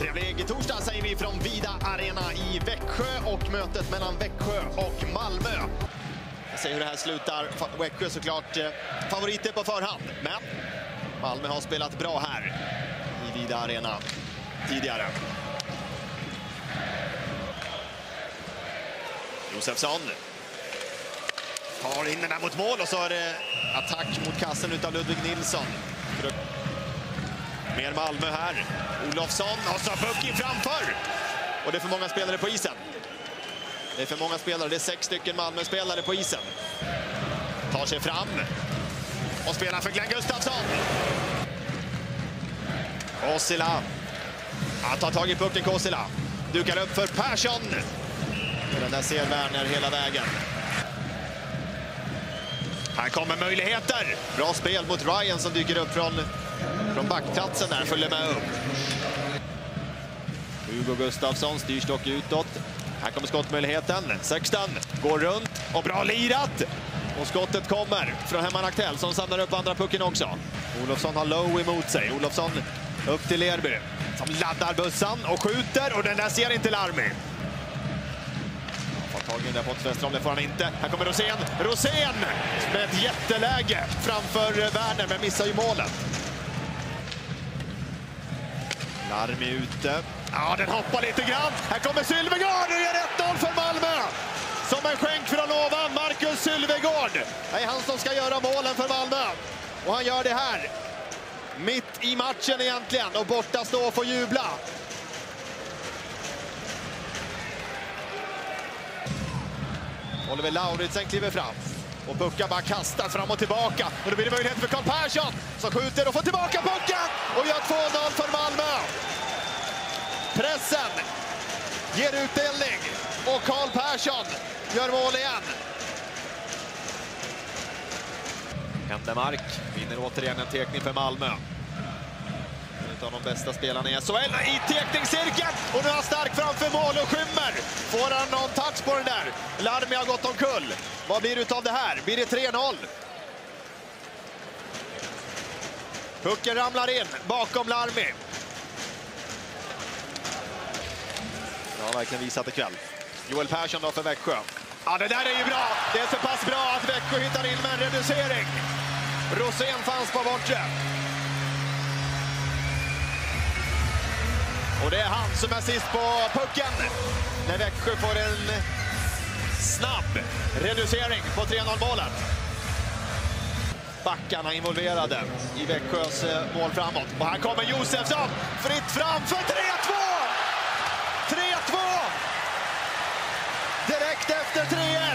Trevlig torsdag säger vi från Vida Arena i Växjö och mötet mellan Växjö och Malmö. Jag ser hur det här slutar. Växjö såklart favoriter på förhand, men Malmö har spelat bra här i Vida Arena tidigare. Josefsson tar in den där mot mål och så är det attack mot kassen utav Ludvig Nilsson. Mer Malmö här. Olofsson och så pucken framför. Och det är för många spelare på isen. Det är för många spelare. Det är 6 stycken Malmö-spelare på isen. Tar sig fram. Och spelar för Glenn Gustafsson. Kosila. Han tar tag i pucken, Kosila. Dukar upp för Persson. Och den där ser Werner hela vägen. Här kommer möjligheter. Bra spel mot Ryan som dyker upp från backplatsen där. Följer med upp. Hugo Gustafsson styrs dock utåt. Här kommer skottmöjligheten. Sexton går runt och bra lirat. Och skottet kommer från Hemman Aktell som samlar upp andra pucken också. Olofsson har Low emot sig. Olofsson upp till Lerby som laddar bussan och skjuter. Och den där ser inte Larmi. Får tag i den där Pottfästrom, det får han inte. Här kommer Rosén. Rosén med ett jätteläge framför Werner, men missar ju målet. Larmi ute. Ja, den hoppar lite grann. Här kommer Sylvegård och gör 1-0 för Malmö. Som en skänk från ovan, Marcus Sylvegård. Det är han som ska göra målen för Malmö. Och han gör det här. Mitt i matchen egentligen. Och borta stå och få jubla. Oliver Lauritsen kliver fram. Och puckar bara kastar fram och tillbaka. Och då blir det möjlighet för Karl Persson. Som skjuter och får tillbaka pucken. Och gör 2-0 för Malmö. Pressen ger utdelning. Och Karl Persson gör mål igen. Händemark vinner återigen en tekning för Malmö. En av de bästa spelarna i SHL i tekningscirkeln. Och nu är han stark framför mål och skymmer. Får han någon touch på den där? Larmi har gått omkull. Vad blir det utav det här? Blir det 3-0? Pucken ramlar in bakom Larmi. Ja, verkligen visat ikväll. Joel Persson då för Växjö. Ja, det där är ju bra. Det är så pass bra att Växjö hittar in med en reducering. Rosén fanns på bortre. Och det är han som är sist på pucken. När Växjö får en snabb reducering på 3-0-målet. Backarna involverade i Växjös mål framåt. Och här kommer Josefsson. Fritt fram för 3-2! 3-2! Direkt efter 3-1.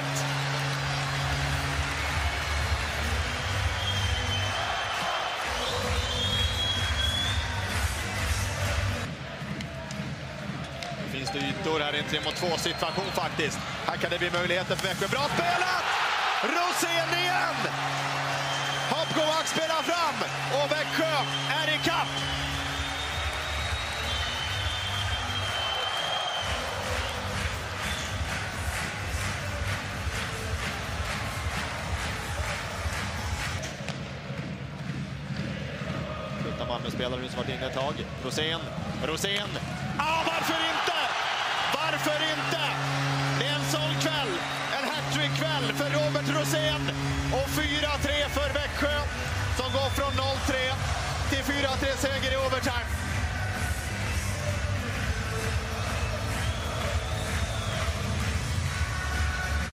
Nu finns det ytor här i en 3-mot-2 situation faktiskt. Här kan det bli möjligheter för Växjö. Bra spelat! Rosén igen! Hopgovac spelar fram och Växjö är i kapp. Malmö-spelare nu som varit inne ett tag. Rosén. Ah, varför inte? Varför inte? Det är en sån kväll. En hattrick-kväll för Robert Rosén. Och 4-3 för Växjö som går från 0-3 till 4-3 seger i overtime.